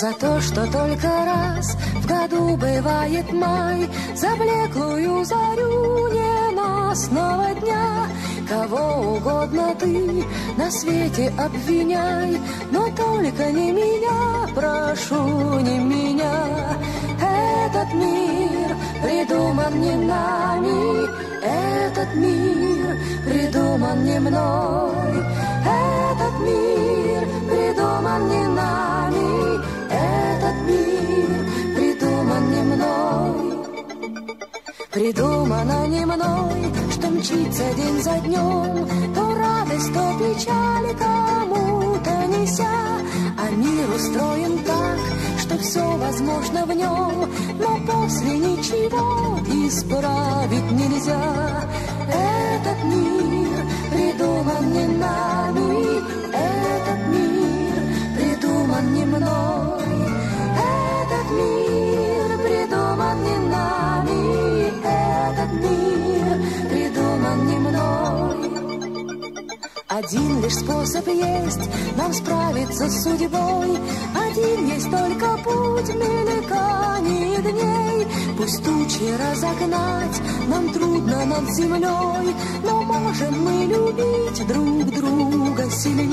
За то, что только раз в году бывает май, за блеклую зарю ненастного дня. Кого угодно ты на свете обвиняй, но только не меня, прошу, не меня. Этот мир придуман не нами, этот мир придуман не мной. Этот мир придуман не нами, этот мир придуман не мной. Придумано не мной, что мчится день за днем, то радость, то печаль кому-то неся. А мир устроен так, что все возможно в нем, но после ничего исправить нельзя. Этот мир придуман не нами, этот мир придуман не мной. Этот мир придуман не нами, этот мир придуман не мной. Один лишь способ есть нам справиться с судьбой, один есть только путь в мелькании дней. Пусть тучи разогнать нам трудно над землей, но можем мы любить друг друга сильней.